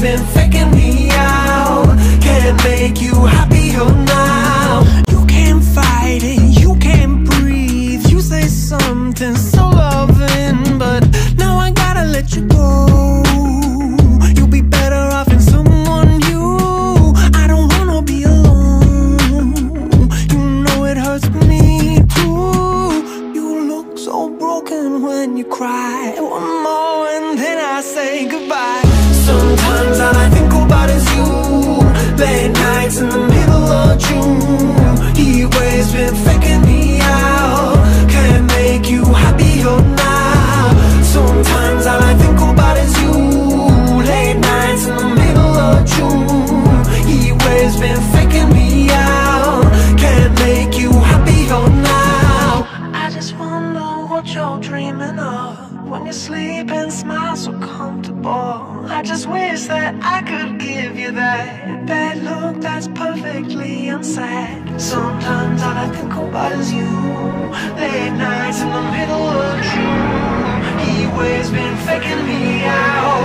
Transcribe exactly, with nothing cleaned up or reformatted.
been faking me out. Can't make you happier now. You can't fight it, you can't breathe. You say something so loving, but now I gotta let you go. You'll be better off in someone new. I don't wanna be alone. You know it hurts me too. You look so broken when you cry. One more and then I say goodbye. Sometimes all I think about is you. Late nights in the middle of June. Heat waves been faking me out. Can't make you happier now. Sometimes all I think about is you. Late nights in the middle of June. Heat waves been faking me out. Can't make you happier now. I just wonder what you're dreaming of when you sleep and smile so comfortable. I just wish that I could give you that bad look that's perfectly unsaid. Sometimes all I think about is you. Late nights in the middle of June. Heat waves been faking me out.